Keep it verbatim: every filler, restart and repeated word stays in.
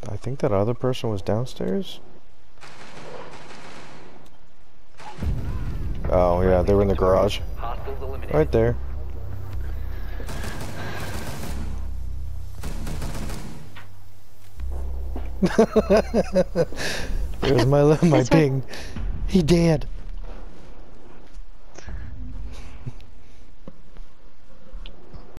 I think that other person was downstairs. Oh yeah, they were in the garage. Right there. It was my my ping. He dead.